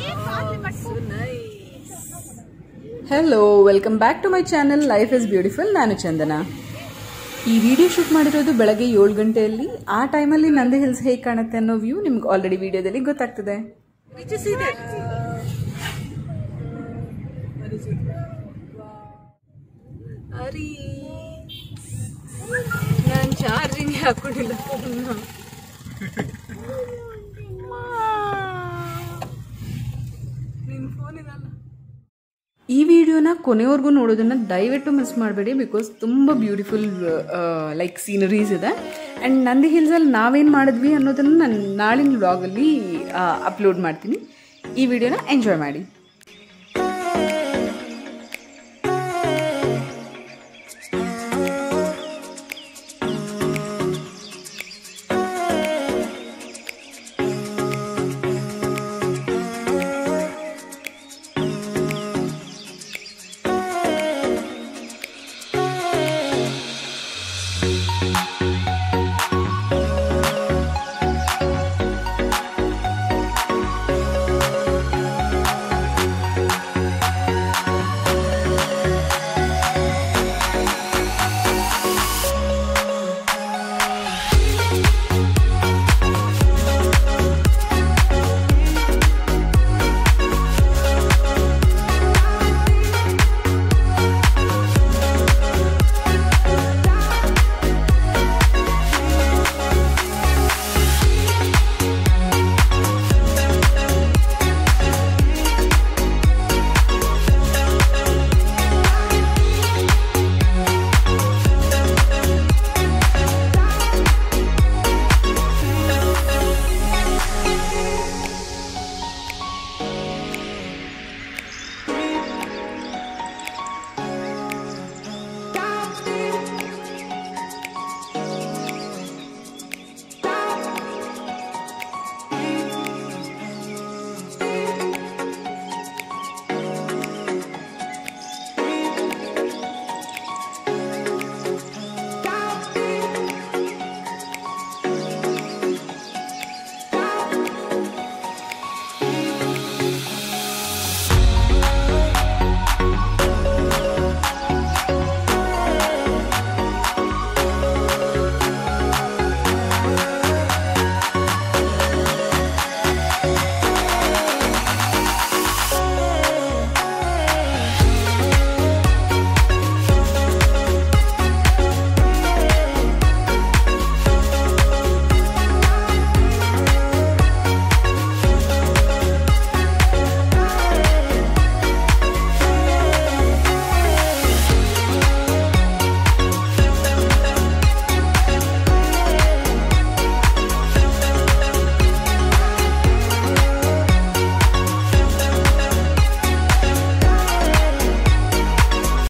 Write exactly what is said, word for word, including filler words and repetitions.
Hello, welcome back to my channel Life is Beautiful. ನಾನು ಚಂದನ. ಈ video shoot ಮಾಡಿರೋದು ಬೆಳಗ್ಗೆ ಏಳು ಗಂಟೆಯಲ್ಲಿ. ಆ ಟೈಮಲ್ಲಿ ನಂದಿ ಹಿಲ್ಸ್ ಹೇಗೆ ಕಾಣುತ್ತೆ ಅನ್ನೋ ವ್ಯೂ ನಿಮ್ಗೆ ಆಲ್ರೆಡಿ ವಿಡಿಯೋದಲ್ಲಿ ಗೊತ್ತಾಗ್ತದೆ. ಅರಿ ನಾನು ಚಾರ್ಜಿಂಗ್ ಹಾಕೊಂಡಿಲ್ಲ ಫೋನ್ನ. ನಿನ್ನ ಫೋನ್ ಇದಲ್ಲ. ಈ ವಿಡಿಯೋನ ಕೊನೆವರೆಗೂ ನೋಡೋದನ್ನು ದಯವಿಟ್ಟು ಮಿಸ್ ಮಾಡಬೇಡಿ, ಬಿಕಾಸ್ ತುಂಬ ಬ್ಯೂಟಿಫುಲ್ ಲೈಕ್ ಸೀನರೀಸ್ ಇದೆ. ಆ್ಯಂಡ್ ನಂದಿ ಹಿಲ್ಸಲ್ಲಿ ನಾವೇನು ಮಾಡಿದ್ವಿ ಅನ್ನೋದನ್ನು ನಾನು ನಾಳಿನ ವ್ಲಾಗಲ್ಲಿ ಅಪ್ಲೋಡ್ ಮಾಡ್ತೀನಿ. ಈ ವಿಡಿಯೋನ ಎಂಜಾಯ್ ಮಾಡಿ.